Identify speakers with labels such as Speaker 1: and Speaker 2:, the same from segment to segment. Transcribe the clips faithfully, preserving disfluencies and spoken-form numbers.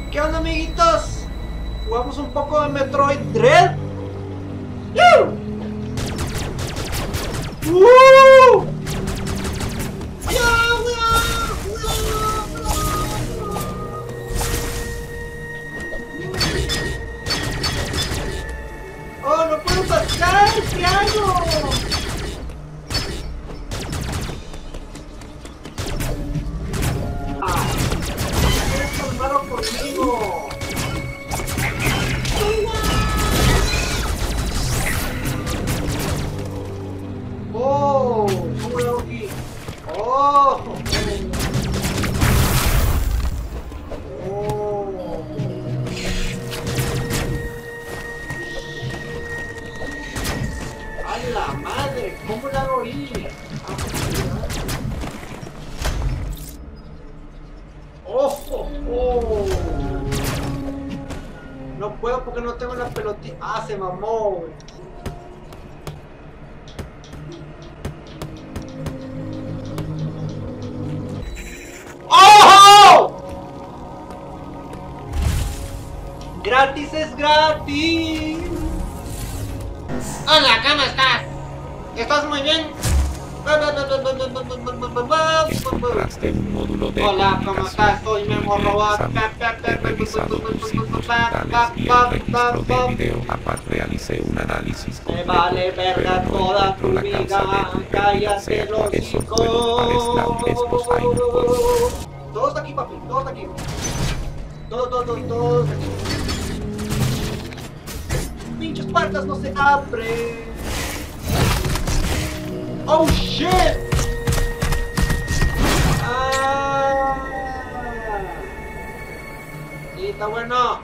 Speaker 1: ¿Qué onda, amiguitos? Jugamos un poco de Metroid Dread. ¡Uh! ¡Uh! ¡Oh, no puedo pasar! ¿Qué hago? ¡Ah! ¡Eres tan malo conmigo! ¡Oh! ¿Cómo lo hago aquí? ¡Oh! ¡Oh! ¡A la madre! ¿Cómo la hago ahí? ¡Ojo! ¡Oh! No puedo porque no tengo la pelotita. ¡Ah, se mamó, güey! ¡Ojo! ¡Gratis es gratis! Hola, ¿cómo estás? ¿Estás muy bien?
Speaker 2: Encontraste un módulo de
Speaker 1: Hola, ¿cómo estás? Soy Memo Robot.
Speaker 2: He revisado tus signos vitales y el registro de video. Aparte realicé un análisis
Speaker 1: Me
Speaker 2: completo,
Speaker 1: vale verga
Speaker 2: pero no
Speaker 1: toda
Speaker 2: encuentro
Speaker 1: tu
Speaker 2: la
Speaker 1: vida,
Speaker 2: causa de tu pérdida,
Speaker 1: cállate
Speaker 2: sea
Speaker 1: los
Speaker 2: cual eso puedo parecer estos hay un juego.
Speaker 1: Todos aquí, papi, todos aquí. Todos, todos, todos, todos aquí. Pinches puertas no se abren. Oh shit. Ah. Sí, está bueno.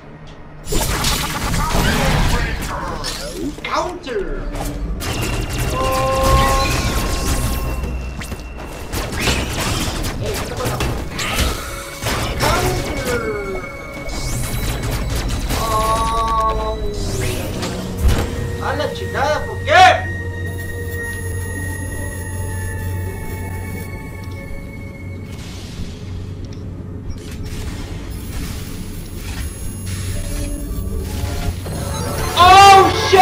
Speaker 1: Counter. Oh. Hey, ¿qué te pasa? Counter. Oh. A la chingada, ¿por qué? Oh shit!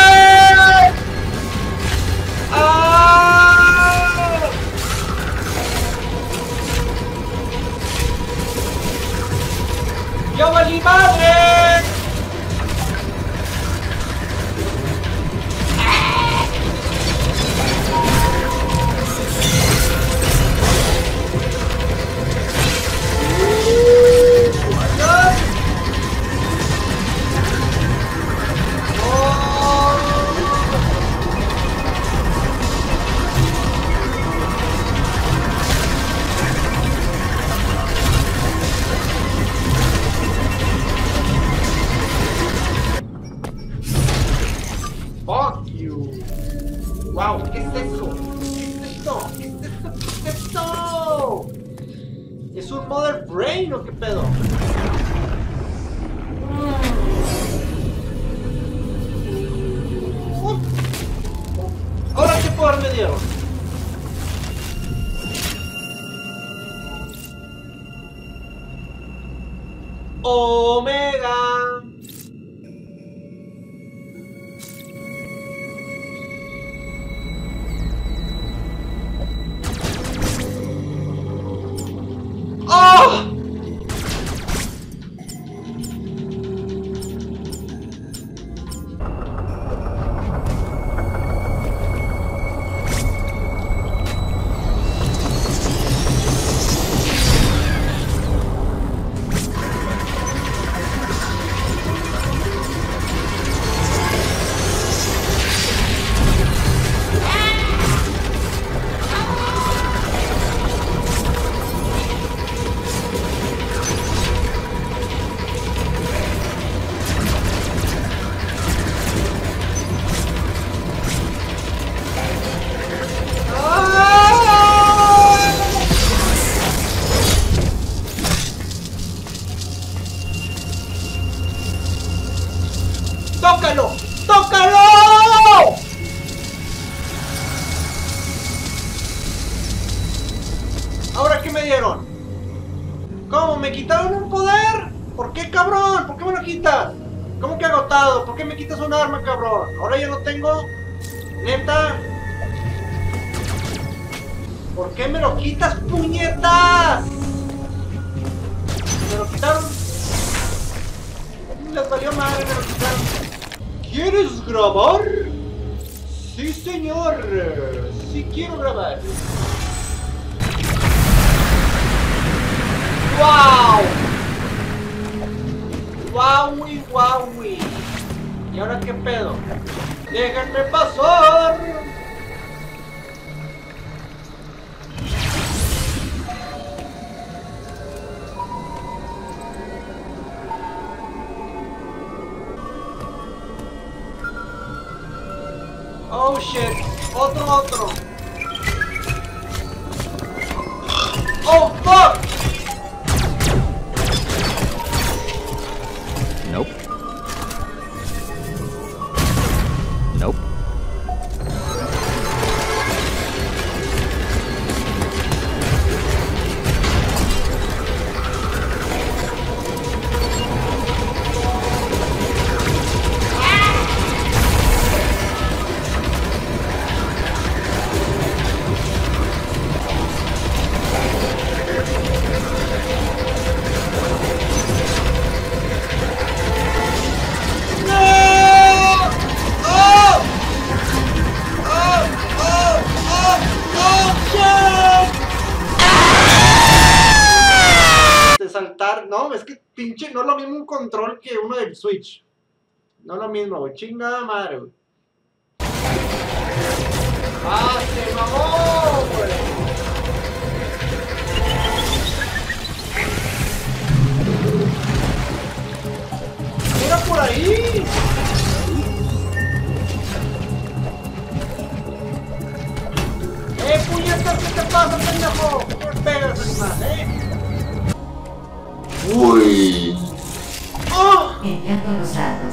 Speaker 1: Ah! ¡Yo valí madre! Fuck you. Wow, ¿qué es eso? ¿Qué es esto? ¿Qué es esto? ¿Qué es esto? ¿Es un Mother Brain o qué pedo? Uh. ¿Ahora qué poder me dieron? Omega. ¡Oh! ¡Tócalo! ¡Tócalo! ¿Ahora qué me dieron? ¿Cómo? ¿Me quitaron un poder? ¿Por qué, cabrón? ¿Por qué me lo quitas? ¿Cómo que agotado? ¿Por qué me quitas un arma, cabrón? Ahora ya no tengo. Neta. ¿Por qué me lo quitas, puñetas? ¿Me lo quitaron? Les valió madre, me lo quitaron. ¿Quieres grabar? Sí, señor. Sí quiero grabar. ¡Wow! ¡Wowi, wowi! ¿Y ahora qué pedo? ¡Déjenme pasar! Oh shit, otro, otro. Oh fuck.
Speaker 3: Nope. Nope.
Speaker 1: Saltar, no, es que pinche, no es lo mismo un control que uno del Switch. No es lo mismo, güey, chingada madre, güey. ¡Ah, se mamó, güey! ¡Mira por ahí! ¡Eh, puñetas, qué te pasa, pendejo! ¿Por qué me pegas, animal, eh? ¡Uy! ¡Oh!
Speaker 4: Enviando los datos.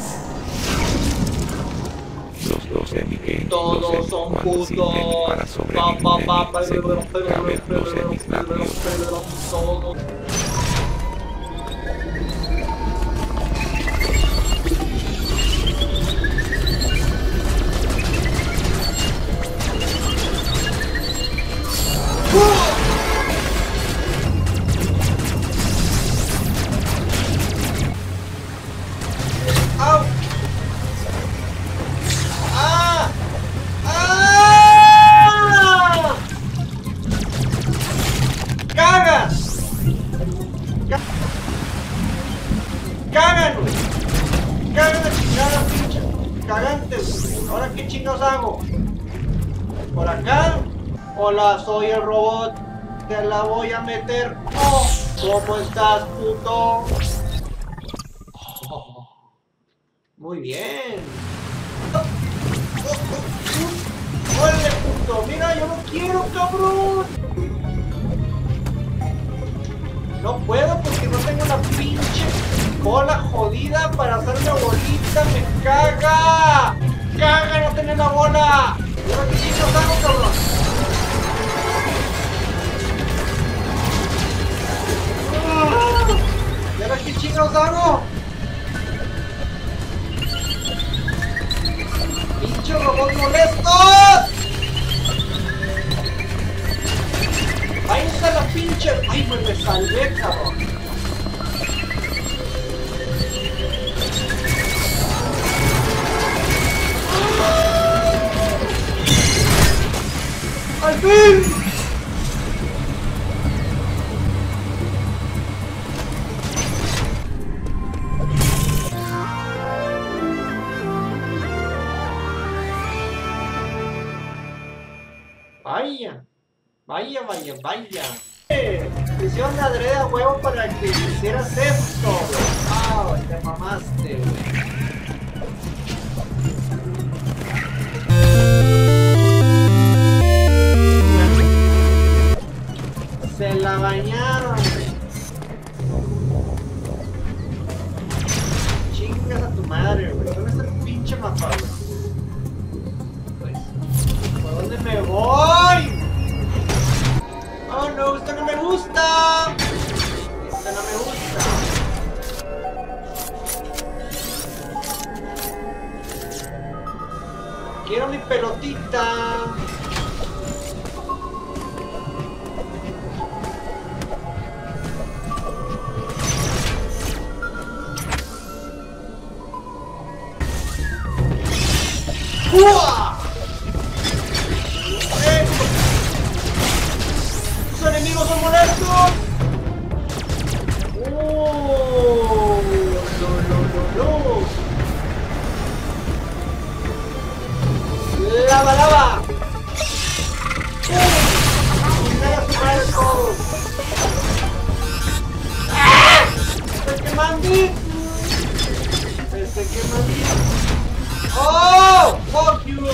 Speaker 2: Los dos Emigames,
Speaker 1: Todos
Speaker 2: los
Speaker 1: son
Speaker 2: cuando sin
Speaker 1: putos.
Speaker 2: Emi para sobrevivir, según caben los Emislabios.
Speaker 1: Todos. ¡Au! ¡Ah! ¡Ah! ¡Caga! Ca- ¡Cagan! ¡Cagan la chingada, pinche! ¡Cagantes! ¿Ahora qué chingados hago? ¿Por acá? Hola, soy el robot. Te la voy a meter. Oh, ¿cómo estás, puto? Oh, muy bien. ¡Órale, puto! ¡Mira, yo no quiero, cabrón! No puedo porque no tengo una pinche cola jodida para hacerme bolita. ¡Me caga! ¡Caga no tener la bola! ¿Y ahora qué chicos hago, cabrón? ¿Y ahora qué chicos hago? ¡Pinche robot molestos! ¡Ahí está la pinche! ¡Ay, pues me salvé, cabrón! ¡Al fin! Vaya, vaya, vaya, vaya. Eh, te hicieron adrede a huevo para que hicieras esto, güey. Wow, te mamaste, güey. Se la bañaron, güey. Chingas a tu madre, güey. ¿Dónde está el pinche mapa, güey? ¿Por dónde me voy? Oh no, esto no me gusta. Esto no me gusta. Quiero mi pelotita. ¡Uah! ¡Eh! ¡Sus enemigos son molestos! ¡Oh! ¡No, no, no, no! ¡Lava, lava! ¡Uh! ¡Mira su madre todos! ¡Ah! ¡Se queman! ¡Se queman! Oh, fuck you!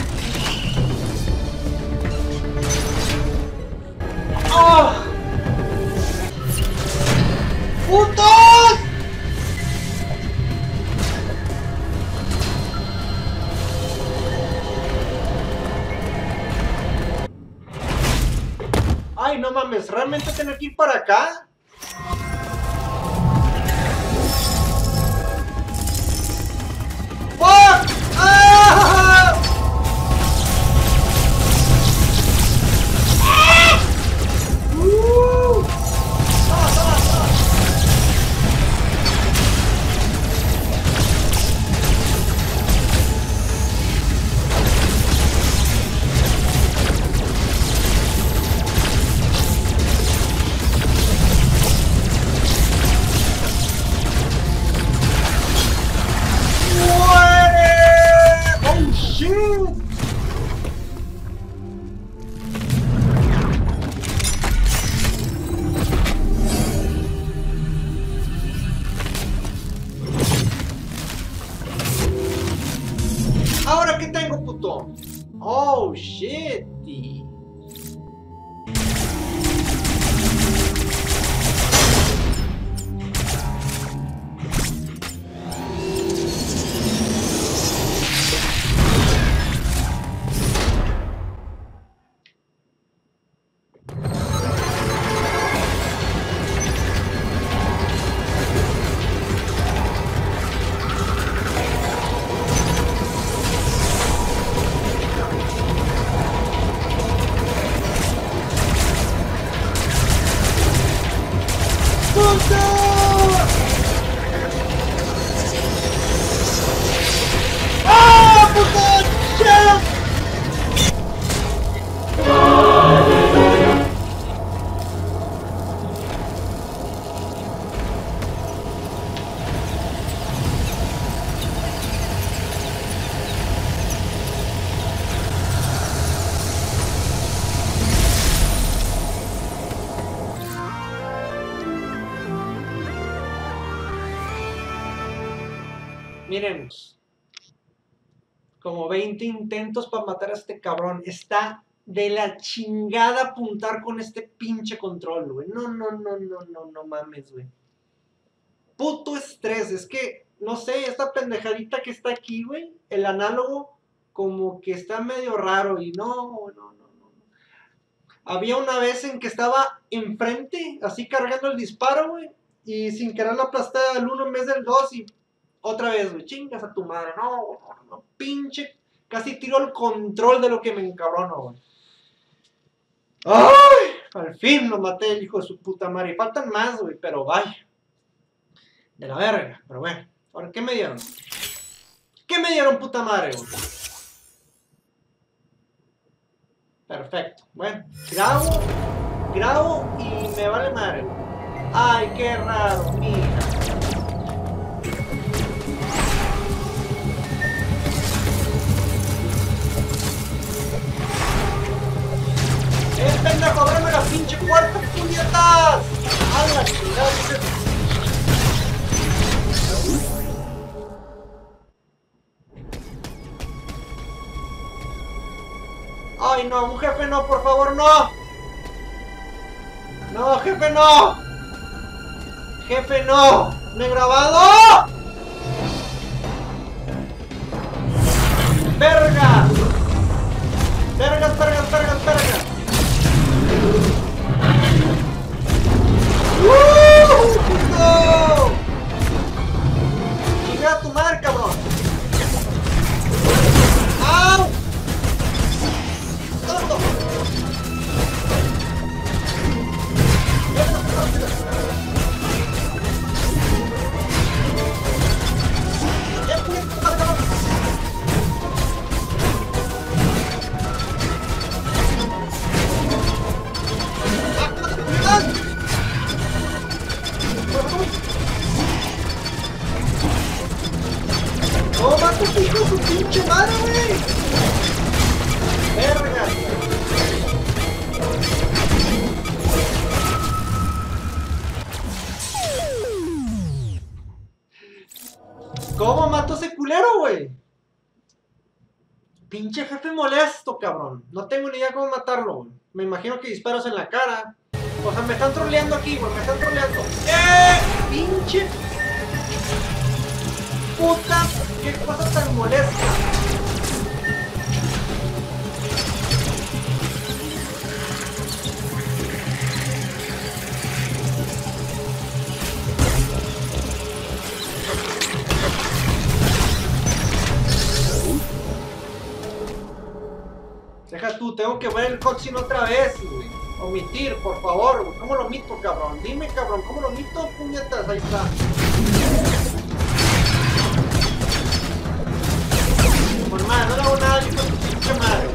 Speaker 1: Oh! ¡Putos! Ay, no mames, ¿realmente tengo que ir para acá? ¡Fuck! ¡Ah! ¡Ah! ¡Uh! ¡Toma, toma, toma! ¿Ahora qué tengo, puto? Oh, shit. ¡Ah, puto! ¡Shit! Miren, como veinte intentos para matar a este cabrón. Está de la chingada apuntar con este pinche control, güey. No, no, no, no, no, no mames, güey. Puto estrés. Es que, no sé, esta pendejadita que está aquí, güey, el análogo, como que está medio raro y no, no, no, no. Había una vez en que estaba enfrente, así cargando el disparo, güey, y sin querer la aplasté al uno en vez del dos y... Otra vez, güey, chingas a tu madre, no, no, no, pinche, casi tiro el control de lo que me encabrono, güey. ¡Ay! Al fin lo maté, el hijo de su puta madre. Y faltan más, güey, pero vaya. De la verga, pero bueno. Ahora, ¿qué me dieron? ¿Qué me dieron, puta madre, güey? Perfecto, bueno, grabo, grabo y me vale madre, güey. Ay, qué raro, mija. ¡Eh, pendejo, ábreme la pinche puerta, puñetas! ¡A la chingada! ¡Ay, no! ¡Un jefe no, por favor, no! ¡No, jefe no! ¡Jefe no! ¡Me he grabado! ¡Verga! ¡Vergas, vergas, vergas, vergas! ¡Uh! ¡Puto! ¡Chinga a tu madre, cabrón! ¡Au! ¡Hijo de su pinche madre, güey! ¡Verga! ¿Cómo mato a ese culero, güey? Pinche jefe molesto, cabrón. No tengo ni idea cómo matarlo, güey. Me imagino que disparos en la cara. O sea, me están troleando aquí, güey. Me están troleando. ¡Eh! Pinche... puta, qué cosa tan molesta. Deja tú, tengo que ver el cutscene otra vez, güey. Omitir, por favor, güey. ¿Cómo lo omito, cabrón? Dime, cabrón, ¿cómo lo omito? Puñetas, ahí está. Por madre, no le hago nada, hijo de tu pinche madre.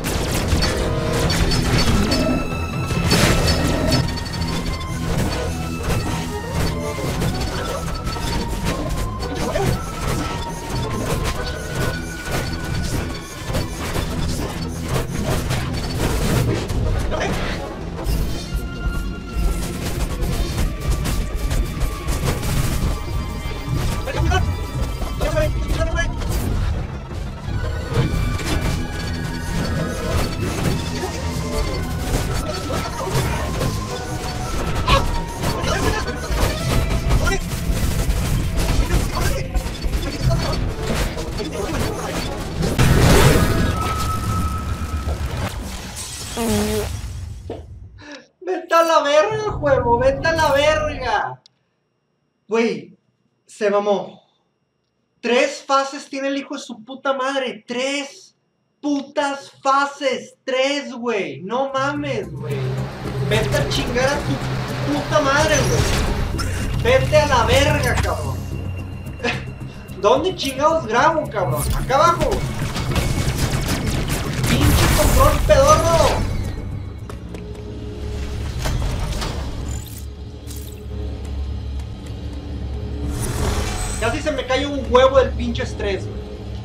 Speaker 1: Vete a la verga, juego, vete a la verga. Güey, se mamó. Tres fases tiene el hijo de su puta madre. Tres putas fases. Tres, güey. No mames, güey. Vete a chingar a tu puta madre, güey. Vete a la verga, cabrón. ¿Dónde chingados grabo, cabrón? Acá abajo. Pinche control pedorro. Casi se me cae un huevo del pinche estrés, güey.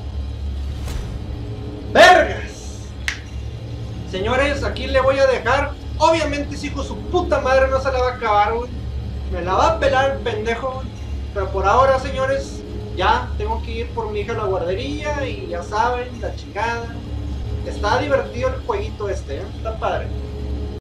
Speaker 1: ¡Vergas! Señores, aquí le voy a dejar. Obviamente, ese hijo de su puta madre no se la va a acabar, güey. Me la va a pelar el pendejo, güey. Pero por ahora, señores, ya tengo que ir por mi hija a la guardería. Y ya saben, la chingada. Está divertido el jueguito este, ¿eh? Está padre.